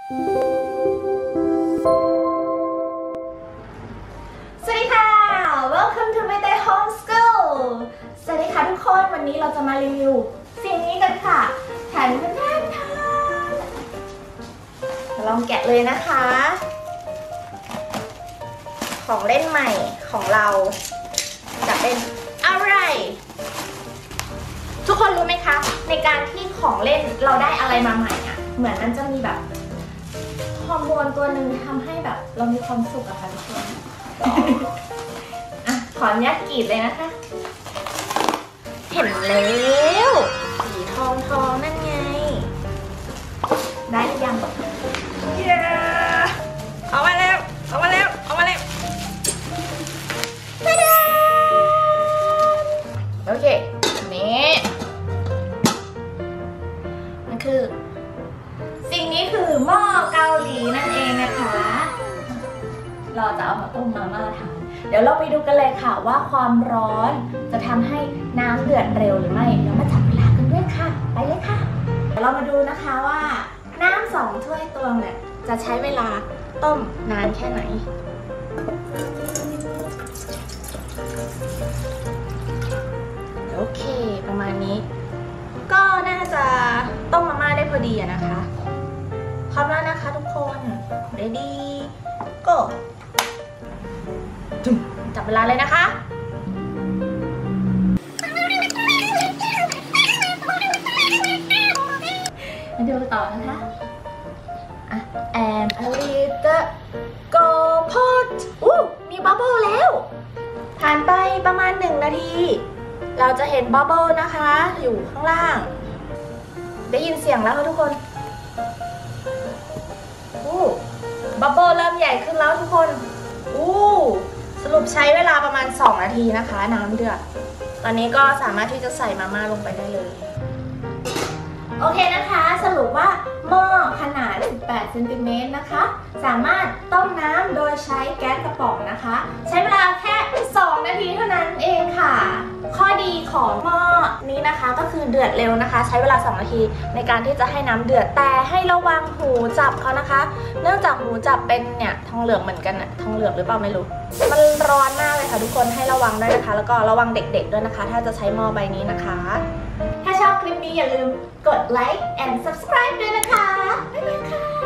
สวัสดีค่ะ Welcome to my day home school สวัสดีค่ะทุกคนวันนี้เราจะมารีวิวสิ่งนี้กันค่ะแถมกันแทนลองแกะเลยนะคะของเล่นใหม่ของเราจะเป็นอะไรทุกคนรู้ไหมคะในการที่ของเล่นเราได้อะไรมาใหม่อ่ะเหมือนมันจะมีแบบฮอร์โมนตัวหนึ่งทำให้แบบเรามีความสุขอะค่ะทุกคนอ่ะขออนุญาตกรีดเลยนะคะเห็นแล้วสีทองทองนั่นไงได้หรือยังเย้เอามาแล้วเอามาแล้วเอามาแล้วตาดาโอเคนี่มันคือสิ่งนี้คือหม้อเกาหลีนั่นเองนะคะเราจะเอามาต้มมาม่าทำเดี๋ยวเราไปดูกันเลยค่ะว่าความร้อนจะทำให้น้ำเดือดเร็วหรือไม่แล้วมาจับเวลากันด้วยค่ะไปเลยค่ะเดี๋ยวเรามาดูนะคะว่าน้ำ2 ถ้วยตวงเนี่ยจะใช้เวลาต้มนานแค่ไหนโอเคประมาณนี้ก็น่าจะต้มมาม่าได้พอดีอะนะคะพร้อมแล้วนะคะทุกคน ready go จับเวลาเลยนะคะมาดูต่อนะคะand a little go pot มีบับเบิ้ลแล้วผ่านไปประมาณ1 นาทีเราจะเห็นบับเบิ้ลนะคะอยู่ข้างล่างได้ยินเสียงแล้วค่ะทุกคนบับเบิ้ลเริ่มใหญ่ขึ้นแล้วทุกคนสรุปใช้เวลาประมาณ2 นาทีนะคะน้ำเดือดตอนนี้ก็สามารถที่จะใส่มาม่าลงไปได้เลยโอเคนะคะสรุปว่าหม้อขนาด18 เซนติเมตรนะคะสามารถต้มน้ำโดยใช้แก๊สกระป๋องนะคะใช้เวลาแค่2 นาทีเท่านั้นเองค่ะข้อดีของหม้อนี้นะคะก็คือเดือดเร็วนะคะใช้เวลา2 นาทีในการที่จะให้น้ำเดือดแต่ให้ระวังหูจับเขานะคะเนื่องจากหูจับเป็นเนี่ยทองเหลืองเหมือนกันอะทองเหลืองหรือเปล่าไม่รู้มันร้อนมากเลยค่ะทุกคนให้ระวังด้วยนะคะแล้วก็ระวังเด็กๆด้วยนะคะถ้าจะใช้หม้อใบนี้นะคะถ้าชอบคลิปนี้อย่าลืมกดไลค์ and subscribe ด้วยนะคะบ๊ายบายค่ะ